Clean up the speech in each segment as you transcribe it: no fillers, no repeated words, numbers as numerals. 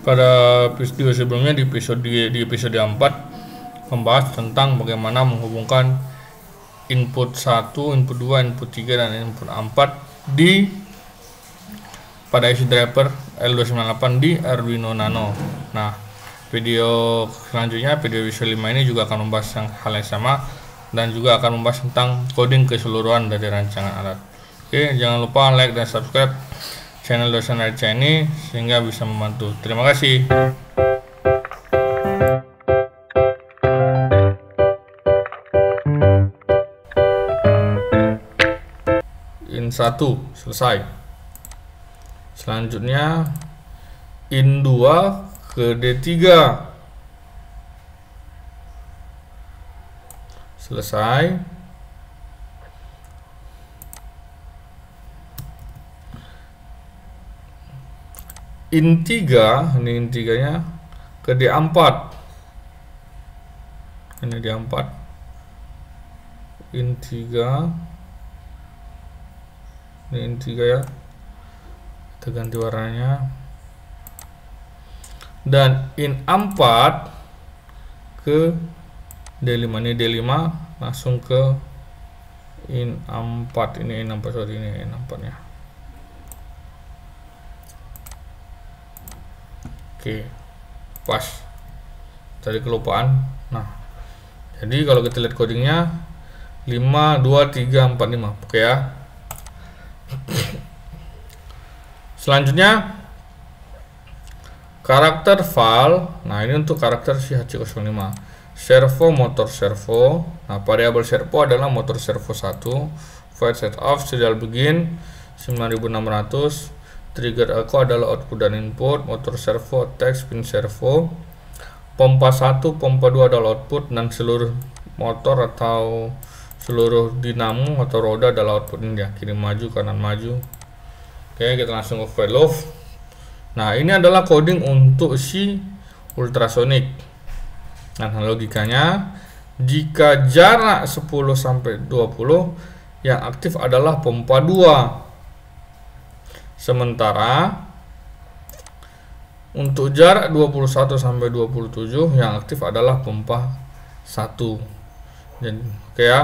Pada video sebelumnya di episode 4 membahas tentang bagaimana menghubungkan input 1, input 2, input 3 dan input 4 pada IC driver L298 di Arduino Nano. Nah, video selanjutnya, video episode 5 ini juga akan membahas hal yang sama dan juga akan membahas tentang coding keseluruhan dari rancangan alat. Oke, jangan lupa like dan subscribe channel Dosen Arca ini sehingga bisa membantu. Terima kasih. In 1 selesai. Selanjutnya in 2 ke D3 selesai. In 3, ini in 3-nya ke D4. Ini D4. In 3. Ini in 3 ya. Kita ganti warnanya. Dan in 4 ke D5. Ini D5 langsung ke in 4. Ini in 4, sorry, ini in 4-nya. Oke, pas. Tadi kelupaan. Nah, jadi kalau kita lihat codingnya 5, 2, 3, 4, 5. Oke ya. Selanjutnya karakter file. Nah, ini untuk karakter si HC05. Servo, motor servo. Nah, variabel servo adalah motor servo 1. Void set off, serial begin 9600. Trigger echo adalah output dan input. Motor servo, text, pin servo. Pompa 1, pompa 2 adalah output, dan seluruh motor atau seluruh dinamo atau roda adalah output. Ini ya, kiri maju, kanan maju. Oke, kita langsung ke file love. Nah, ini adalah coding untuk si ultrasonic. Nah, logikanya jika jarak 10 sampai 20 yang aktif adalah pompa 2. Sementara untuk jarak 21 sampai 27 yang aktif adalah pompa 1. Jadi, oke ya.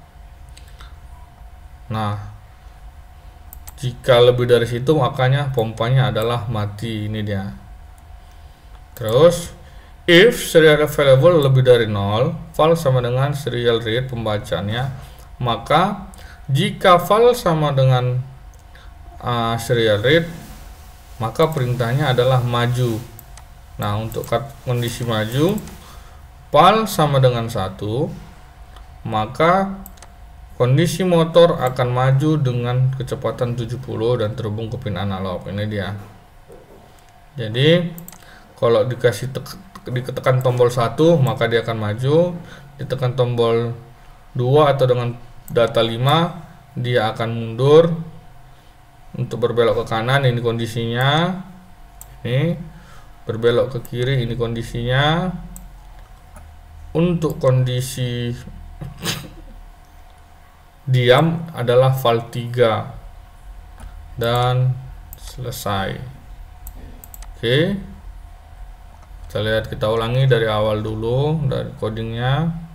Nah, jika lebih dari situ makanya pompanya adalah mati. Ini dia. Terus if serial available lebih dari 0, file sama dengan serial read pembacaannya, maka jika file sama dengan serial read, maka perintahnya adalah maju. Nah, untuk kondisi maju, file sama dengan 1, maka kondisi motor akan maju dengan kecepatan 70 dan terhubung ke pin analog. Ini dia. Jadi kalau ditekan tombol 1, maka dia akan maju. Ditekan tombol 2 atau dengan data 5, dia akan mundur. Untuk berbelok ke kanan, ini kondisinya. Ini berbelok ke kiri, ini kondisinya. Untuk kondisi diam adalah file 3 dan selesai. Oke, kita ulangi dari awal dulu, dari codingnya.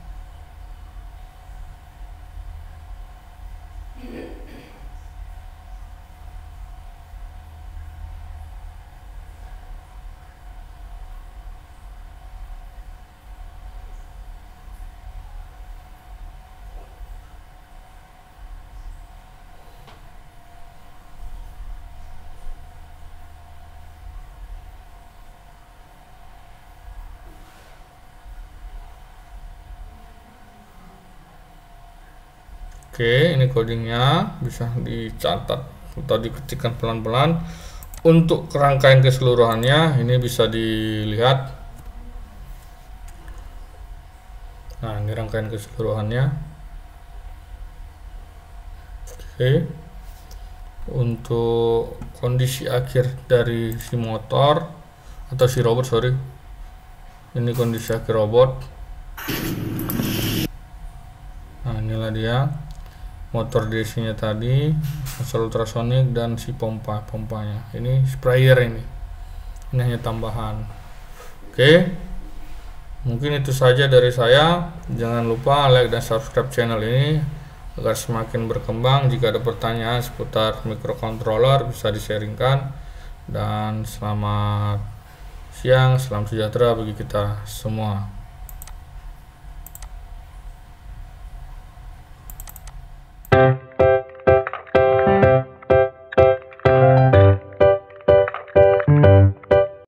Oke, ini codingnya bisa dicatat atau diketikkan pelan-pelan. Untuk rangkaian keseluruhannya ini bisa dilihat. Nah, ini rangkaian keseluruhannya. Oke, untuk kondisi akhir dari si motor atau si robot, sorry, ini kondisi akhir robot. Nah, inilah dia motor DC-nya tadi, asal ultrasonic dan si pompanya. Ini sprayer ini. ini hanya tambahan. Oke, mungkin itu saja dari saya. Jangan lupa like dan subscribe channel ini agar semakin berkembang. Jika ada pertanyaan seputar microcontroller bisa di-sharingkan. Dan selamat siang, salam sejahtera bagi kita semua.